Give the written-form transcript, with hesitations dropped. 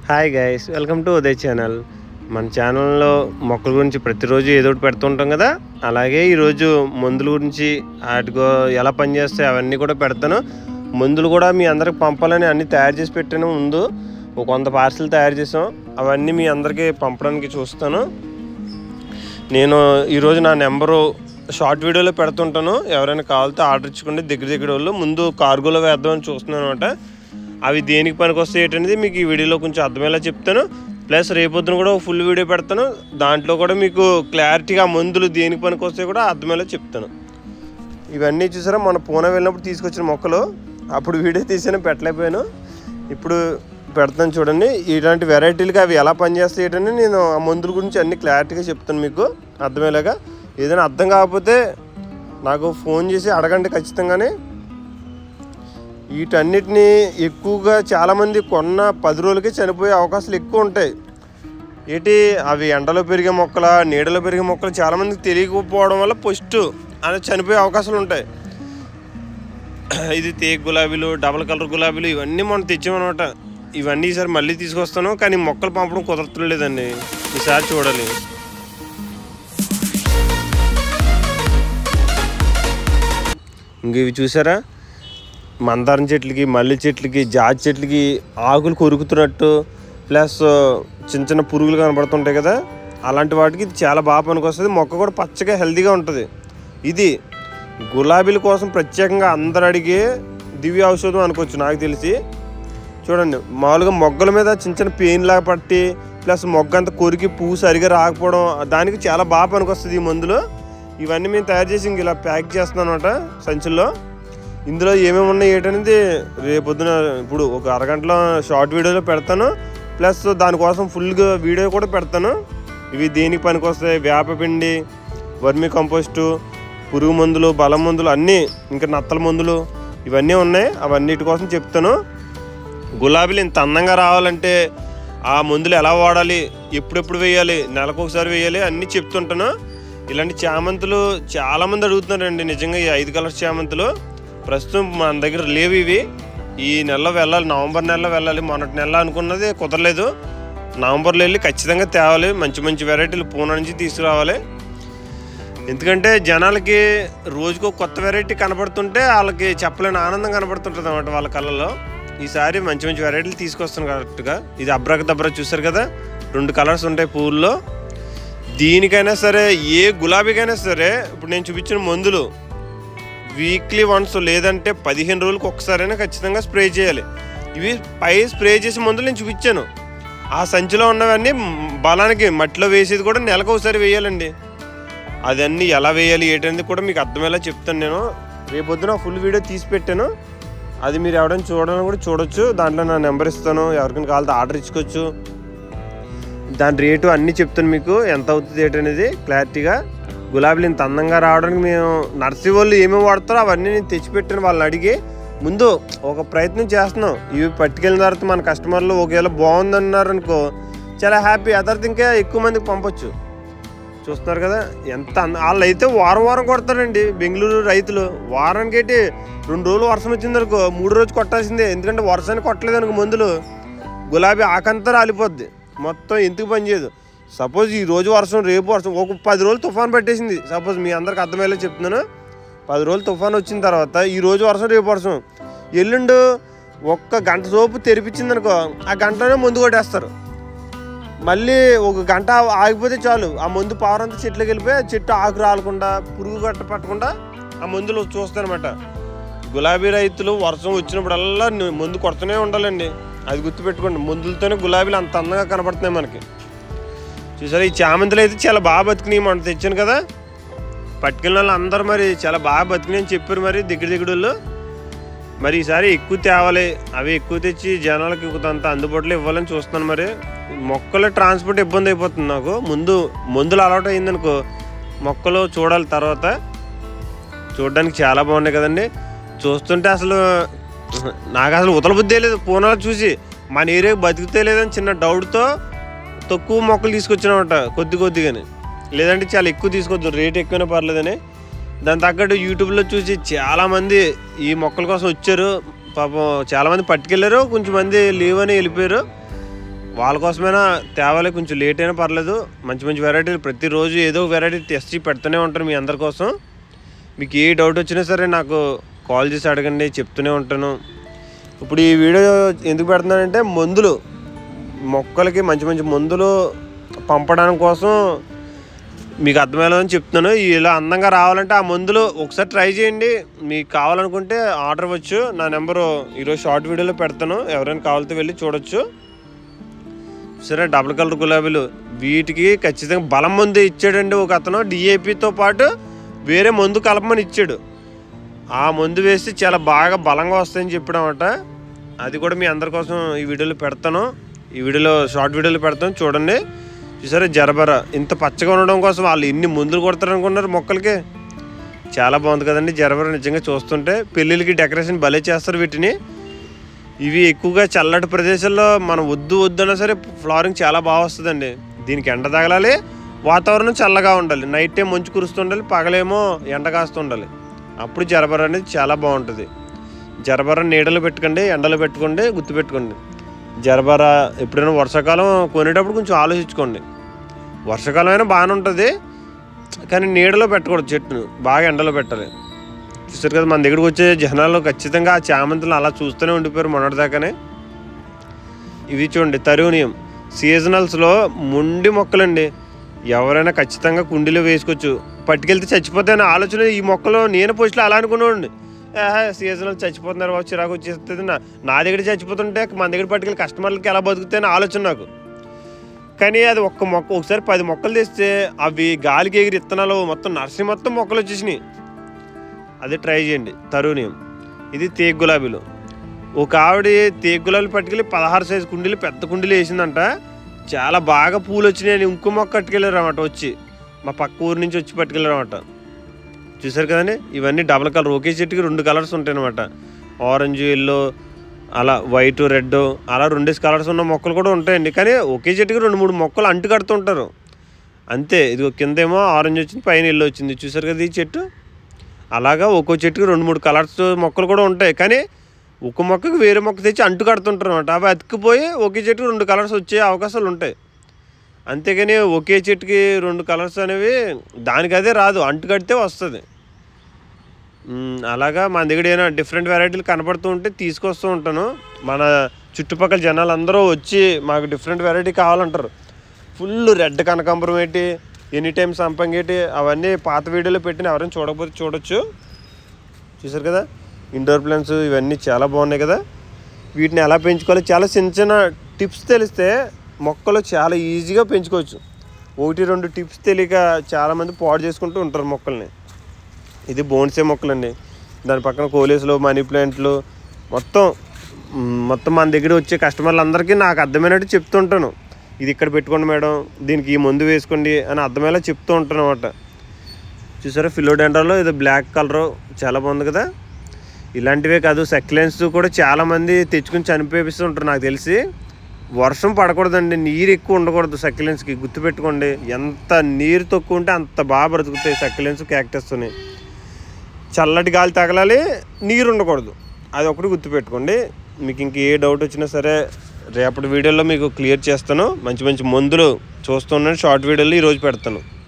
Hi guys, welcome to Uday channel. మన ఛానల్లో మొక్కల గురించి ప్రతిరోజు ఏదో ఒకటి పెడుతుంటాం కదా. అలాగే ఈరోజు మందుల గురించి వాటికి ఎలా పనిచేస్తాయి అవన్నీ కూడా పెడతాను. మందులు కూడా మీ అందరికి పంపాలని అన్నీ తయారు చేసి పెట్టాను. ముందు కొంత పార్సల్ తయారు చేసాం, అవన్నీ మీ అందరికీ పంపడానికి చూస్తాను. నేను ఈరోజు నా నెంబరు షార్ట్ వీడియోలో పెడుతుంటాను. ఎవరైనా కావాలితే ఆర్డర్ ఇచ్చుకుంటే దగ్గర వాళ్ళు ముందు కార్గోలో వేద్దామని చూస్తున్నాను అనమాట. అవి దేనికి పనికి వస్తాయి ఏంటనేది మీకు ఈ వీడియోలో కొంచెం అర్థమయ్యేలా చెప్తాను. ప్లస్ రేపొద్దున కూడా ఫుల్ వీడియో పెడతాను. దాంట్లో కూడా మీకు క్లారిటీగా మందులు దేనికి పనికి వస్తాయి కూడా అర్థమయ్యేలా చెప్తాను. ఇవన్నీ చూసారా, మన పూణె వెళ్ళినప్పుడు తీసుకొచ్చిన మొక్కలు. అప్పుడు వీడియో తీసాను, పెట్టలేకపోయాను. ఇప్పుడు పెడతాను చూడండి. ఇలాంటి వెరైటీలుగా అవి ఎలా పనిచేస్తాయి ఏంటని నేను ఆ మందుల గురించి అన్ని క్లారిటీగా చెప్తాను మీకు అర్థమయ్యేలాగా. ఏదైనా అర్థం కాకపోతే నాకు ఫోన్ చేసి అడగండి ఖచ్చితంగానే. వీటన్నిటినీ ఎక్కువగా చాలామంది కొన్న 10 రోజులకి చనిపోయే అవకాశాలు ఎక్కువ ఉంటాయి. ఏంటి అవి ఎండలో పెరిగే మొక్కల, నీడలో పెరిగే మొక్కలు చాలామందికి తెలియకపోవడం వల్ల ఫస్ట్ అనేది చనిపోయే అవకాశాలు ఉంటాయి. ఇది తేగ గులాబీలు, డబల్ కలర్ గులాబీలు ఇవన్నీ మనం తెచ్చామన్నమాట. ఇవన్నీ ఈసారి మళ్ళీ తీసుకొస్తాను, కానీ మొక్కలు పంపడం కుదరట్లేదండి. ఈసారి చూడాలి. ఇంక ఇవి చూసారా, మందారం చెట్లకి, మల్లె చెట్లకి, జాతి చెట్లకి ఆకులు కొరుకుతున్నట్టు, ప్లస్ చిన్న చిన్న పురుగులు కనబడుతుంటాయి కదా, అలాంటి వాటికి ఇది చాలా బాగా పనికొస్తుంది. మొక్క కూడా పచ్చగా హెల్తీగా ఉంటుంది. ఇది గులాబీల కోసం ప్రత్యేకంగా అందరు అడిగే దివ్య ఔషధం అనుకోవచ్చు నాకు తెలిసి. చూడండి, మామూలుగా మొగ్గల మీద చిన్న చిన్న పెయిన్ లాగా పట్టి, ప్లస్ మొగ్గ అంతా కొరికి పువ్వు సరిగా రాకపోవడం, దానికి చాలా బాగా పనికొస్తుంది ఈ మందులు. ఇవన్నీ మేము తయారు చేసి ఇంక ఇలా ప్యాక్ చేస్తున్నాం అనమాట సంచుల్లో. ఇందులో ఏమేమి ఉన్నాయి ఏంటనేది రేపొద్దున ఇప్పుడు ఒక అరగంటలో షార్ట్ వీడియోలో పెడతాను. ప్లస్ దానికోసం ఫుల్గా వీడియో కూడా పెడతాను. ఇవి దేనికి పనికి వస్తాయి, వేపపిండి, వర్మి కంపోస్టు, పురుగు మందులు, బలం మందులు అన్నీ, ఇంకా నత్తల మందులు ఇవన్నీ ఉన్నాయి. అవన్నిటి కోసం చెప్తాను. గులాబీలు ఇంత అందంగా రావాలంటే ఆ మందులు ఎలా వాడాలి, ఎప్పుడెప్పుడు వేయాలి, నెలకు ఒకసారి వేయాలి అన్నీ చెప్తుంటాను. ఇలాంటి చామంతులు చాలామంది అడుగుతున్నారండి. నిజంగా ఈ 5 కలర్స్ చామంతులు ప్రస్తుతం మన దగ్గర లేవు. ఇవి ఈ నెలలో వెళ్ళాలి, నవంబర్ నెలలో వెళ్ళాలి. మొన్నటి నెల అనుకున్నది కుదరలేదు. నవంబర్లో వెళ్ళి ఖచ్చితంగా తేవాలి. మంచి మంచి వెరైటీలు పూణె నుంచి తీసుకురావాలి. ఎందుకంటే జనాలకి రోజుకో కొత్త వెరైటీ కనబడుతుంటే వాళ్ళకి చెప్పలేని ఆనందం కనబడుతుంటుంది అన్నమాట వాళ్ళ కళ్ళలో. ఈసారి మంచి మంచి వెరైటీలు తీసుకొస్తాను కరెక్ట్గా. ఇది అబ్రకదబ్రా చూసారు కదా, 2 కలర్స్ ఉంటాయి పువ్వుల్లో. దీనికైనా సరే, ఏ గులాబీకైనా సరే, ఇప్పుడు నేను చూపించిన మందులు వీక్లీ వన్స్ లేదంటే 15 రోజులకు ఒకసారైనా ఖచ్చితంగా స్ప్రే చేయాలి. ఇవి పై స్ప్రే చేసే మందులు నేను చూపించాను. ఆ సంచిలో ఉన్నవన్నీ బలానికి మట్టిలో వేసేది కూడా నెలకు ఒకసారి వేయాలండి. అదన్నీ ఎలా వేయాలి ఏంటనేది కూడా మీకు అర్థమయ్యేలా చెప్తాను. నేను రేపొద్దున ఫుల్ వీడియో తీసి పెట్టాను. అది మీరు ఎవరైనా చూడాలని కూడా చూడొచ్చు. దాంట్లో నా నెంబర్ ఇస్తాను, ఎవరికైనా కావాలంటే ఆర్డర్ ఇచ్చుకోవచ్చు. దాని రేటు అన్నీ చెప్తాను మీకు, ఎంత అవుతుంది ఏంటనేది క్లారిటీగా. గులాబీలు ఇంత అందంగా రావడానికి మేము నర్సరీ వాళ్ళు ఏమేమి వాడతారో అవన్నీ నేను తెచ్చిపెట్టాను. వాళ్ళని అడిగి ముందు ఒక ప్రయత్నం చేస్తున్నాం. ఇవి పట్టుకెళ్ళిన తర్వాత మన కస్టమర్లు ఒకవేళ బాగుందన్నారు అనుకో, చాలా హ్యాపీ. అదర్ది ఇంకా ఎక్కువ మందికి పంపొచ్చు. చూస్తున్నారు కదా ఎంత వాళ్ళు అయితే వారం కొడతారండి. బెంగళూరు రైతులు వారానికి ఏంటి 2 రోజులు వర్షం వచ్చిందనుకో 3 రోజు కొట్టాల్సిందే. ఎందుకంటే వర్షాన్ని కొట్టలేదు అనుకో మందులు, గులాబీ ఆకంతా రాలిపోద్ది మొత్తం, ఎందుకు పనిచేయదు. సపోజ్ ఈ రోజు వర్షం, రేపు వర్షం, ఒక 10 రోజులు తుఫాన్ పట్టేసింది. సపోజ్ మీ అందరికి అర్థమయ్యేలా చెప్తున్నాను. 10 రోజులు తుఫాన్ వచ్చిన తర్వాత ఈ రోజు వర్షం, రేపు వర్షం, ఎల్లుండి 1 గంట సోపు తెరిపించింది అనుకో, ఆ గంటలోనే మందు కొట్టేస్తారు. మళ్ళీ 1 గంట ఆగిపోతే చాలు, ఆ మందు పవర్ అంతా చెట్లోకి వెళ్ళిపోయి చెట్టు ఆకు రాలకుండా, పురుగు గట్ట పట్టకుండా ఆ మందులు చూస్తారనమాట. గులాబీ రైతులు వర్షం వచ్చినప్పుడల్లా మందు కొడుతూనే ఉండాలండి. అది గుర్తుపెట్టుకోండి. మందులతోనే గులాబీలు అంత అందంగా కనబడుతున్నాయి మనకి. చూసారా, ఈ చామంతులు అయితే చాలా బాగా బతికినాయి. మనం తెచ్చాను కదా, పట్టుకెళ్ళిన వాళ్ళు అందరూ మరి చాలా బాగా బతికినాయి అని చెప్పారు. మరి దగ్గర వాళ్ళు మరి ఈసారి ఎక్కువ తేవాలి. అవి ఎక్కువ తెచ్చి జనాలకి అంత అందుబాటులో ఇవ్వాలని చూస్తున్నాను. మరి మొక్కల ట్రాన్స్పోర్ట్ ఇబ్బంది అయిపోతుంది నాకు. ముందు మందులు అలవాటు అయిందనుకో మొక్కలు చూడాలి. తర్వాత చూడడానికి చాలా బాగున్నాయి కదండి. చూస్తుంటే అసలు నాకు అసలు ఉతల బుద్ధి లేదు. పూణెలో చూసి మన ఏరియాకి బతికితే లేదని చిన్న డౌట్తో తక్కువ మొక్కలు తీసుకొచ్చినామట, కొద్దిగానే. లేదంటే చాలా ఎక్కువ తీసుకోవద్దు, రేట్ ఎక్కువనే పర్లేదని. దాని తగ్గట్టు యూట్యూబ్లో చూసి చాలామంది ఈ మొక్కల కోసం వచ్చారు. పాపం చాలామంది పట్టుకెళ్ళారు, కొంచెం మంది లీవ్ అని వెళ్ళిపోయారు. వాళ్ళ కోసమైనా తేవాలి, కొంచెం లేట్ అయినా పర్లేదు. మంచి మంచి వెరైటీలు ప్రతిరోజు ఏదో వెరైటీ టెస్ట్ పెడుతూనే ఉంటాను మీ అందరి కోసం. మీకు ఏ డౌట్ వచ్చినా సరే నాకు కాల్ చేసి అడగండి, చెప్తూనే ఉంటాను. ఇప్పుడు ఈ వీడియో ఎందుకు పెడుతున్నానంటే మందులు, మొక్కలకి మంచి మంచి మందులు పంపడానికి కోసం మీకు అర్థమయ్యేదని చెప్తున్నాను. ఇలా అందంగా రావాలంటే ఆ మందులు ఒకసారి ట్రై చేయండి. మీకు కావాలనుకుంటే ఆర్డర్ ఇవ్వచ్చు. నా నెంబరు ఈరోజు షార్ట్ వీడియోలో పెడతాను, ఎవరైనా కావాలితే వెళ్ళి చూడొచ్చు. సరే, డబుల్ కలర్ గులాబీలు వీటికి ఖచ్చితంగా బలం మందు ఇచ్చాడండి ఒక అతను. డిఏపితో పాటు వేరే మందు కలపమని ఇచ్చాడు. ఆ మందు వేసి చాలా బాగా బలంగా వస్తాయని చెప్పాడన్నమాట. అది కూడా మీ అందరి కోసం ఈ వీడియోలో పెడతాను, ఈ వీడియోలో షార్ట్ వీడియోలో పెడతాను, చూడండి. చూసారా జరబరా ఇంత పచ్చగా ఉండడం కోసం వాళ్ళు ఎన్ని మందులు కొడతారనుకున్నారు మొక్కలకి. చాలా బాగుంది కదండి జరబరా. నిజంగా చూస్తుంటే పెళ్ళిళ్ళకి డెకరేషన్ భలే చేస్తారు వీటిని. ఇవి ఎక్కువగా చల్లటి ప్రదేశాల్లో మనం వద్దు అన్నా సరే ఫ్లవరింగ్ చాలా బాగా వస్తుందండి. దీనికి ఎండ తగలాలి, వాతావరణం చల్లగా ఉండాలి, నైట్ టైం మంచు కురుస్తుండాలి, పగలేమో ఎండ కాస్తుండాలి. అప్పుడు జరబరా అనేది చాలా బాగుంటుంది. జరబరా నీడలో పెట్టుకోండి, ఎండలో పెట్టుకోండి, గుర్తుపెట్టుకోండి. జరబరా ఎప్పుడైనా వర్షాకాలం కొనేటప్పుడు కొంచెం ఆలోచించుకోండి. వర్షాకాలం అయినా బాగానే ఉంటుంది, కానీ నీడలో పెట్టకూడదు, చెట్టును బాగా ఎండలో పెట్టాలి. చూస్తారు కదా మన దగ్గరికి వచ్చే జనాలు ఖచ్చితంగా ఆ చామంతులను అలా చూస్తూనే ఉండిపోయారు మొన్నటిదాకానే. ఇవి చూడండి తరుణీయం, సీజనల్స్లో మొండి మొక్కలండి. ఎవరైనా ఖచ్చితంగా కుండీలో వేసుకోవచ్చు. పట్టుకెళ్తే చచ్చిపోతాయని ఆలోచన ఈ మొక్కలు నేను పోస్టులో అలా అనుకున్నాండి. సీజనల్ చచ్చిపోతున్నారు బాబు, చిరాకు వచ్చేస్తుంది. నా దగ్గర చచ్చిపోతుంటే మన దగ్గర పట్టుకెళ్ళి కస్టమర్లకి ఎలా బతుకుతాయని ఆలోచన నాకు. కానీ అది ఒక్క మొక్క ఒకసారి 10 మొక్కలు తెస్తే అవి గాలికి ఎగిరి ఇత్తనాలు మొత్తం నర్సరీ మొత్తం మొక్కలు వచ్చేసినాయి. అది ట్రై చేయండి తరుణీయం. ఇది తేగ గులాబీలు. ఒక ఆవిడ తేగ గులాబీలు పట్టుకెళ్ళి 16 సైజు కుండీలు, పెద్ద కుండీలు వేసిందంట. చాలా బాగా పూలు వచ్చినాయని ఇంకో మొక్క పట్టుకెళ్ళారు అన్నమాట. వచ్చి మా పక్క ఊరు నుంచి వచ్చి పట్టుకెళ్ళారు అన్నమాట. చూసారు కదండి, ఇవన్నీ డబల్ కలర్. ఒకే చెట్టుకి 2 కలర్స్ ఉంటాయి అన్నమాట. ఆరెంజ్, ఎల్లో, అలా వైట్, రెడ్, అలా 2 కలర్స్ ఉన్న మొక్కలు కూడా ఉంటాయండి. కానీ ఒకే చెట్టుకి 2-3 మొక్కలు అంటు కడుతుంటారు అంతే. ఇది కిందేమో ఆరెంజ్ వచ్చింది, పైన ఎల్లో వచ్చింది. చూసారు కదా ఈ చెట్టు. అలాగా ఒక్కో చెట్టుకి 2-3 కలర్స్ మొక్కలు కూడా ఉంటాయి. కానీ ఒక మొక్కకి వేరే మొక్క తెచ్చి అంటు కడుతుంటారు అనమాట. అవి అతుక్కుపోయి ఒకే చెట్టుకి 2 కలర్స్ వచ్చే అవకాశాలు ఉంటాయి. అంతేగాని ఒకే చెట్టుకి 2 కలర్స్ అనేవి దానికి అదే రాదు, అంటు కడితే వస్తుంది. అలాగా మన దగ్గర ఏమైనా డిఫరెంట్ వెరైటీలు కనపడుతూ ఉంటే తీసుకొస్తూ ఉంటాను. మన చుట్టుపక్కల జనాలు అందరూ వచ్చి మాకు డిఫరెంట్ వెరైటీ కావాలంటారు. ఫుల్ రెడ్ కనకాంబరం ఏంటి, ఎనీ టైం సంపంగి ఏంటి, అవన్నీ పాత వీడియోలో పెట్టిన ఎవరైనా చూడకపోతే చూడొచ్చు. చూసారు కదా ఇండోర్ ప్లాంట్స్ ఇవన్నీ చాలా బాగున్నాయి కదా. వీటిని ఎలా పెంచుకోవాలి చాలా చిన్న చిన్న టిప్స్ తెలిస్తే మొక్కలు చాలా ఈజీగా పెంచుకోవచ్చు. 1-2 టిప్స్ తెలియక చాలామంది పాడు చేసుకుంటూ ఉంటారు మొక్కల్ని. ఇది బోన్సే మొక్కలండి. దాని పక్కన కోలేసులు, మనీ ప్లాంట్లు మొత్తం మన దగ్గర వచ్చే కస్టమర్లందరికీ నాకు అర్థమైనట్టు చెప్తుంటాను. ఇది ఇక్కడ పెట్టుకోండి మేడం, దీనికి ఈ మందు వేసుకోండి అని అర్థమయ్యేలా చెప్తూ ఉంటాను అనమాట. చూసారా ఫిలోడెండ్రాలో ఇది బ్లాక్ కలరు చాలా బాగుంది కదా. ఇలాంటివే కాదు సక్యులెంట్స్ కూడా చాలామంది తెచ్చుకుని చనిపోయిస్తుంటారు నాకు తెలిసి. వర్షం పడకూడదండి, నీరు ఎక్కువ ఉండకూడదు సక్యులెంట్స్కి, గుర్తుపెట్టుకోండి. ఎంత నీరు తక్కువ ఉంటే అంత బాగా బ్రతుకుతాయి సక్యులెంట్స్, క్యాక్టస్తోని. చల్లటి గాలి తగలాలి, నీరు ఉండకూడదు, అది ఒకటి గుర్తుపెట్టుకోండి. మీకు ఇంక ఏ డౌట్ వచ్చినా సరే రేపటి వీడియోలో మీకు క్లియర్ చేస్తాను. మంచి మంచి మందులు చూస్తున్నాను, షార్ట్ వీడియోలో ఈరోజు పెడతాను.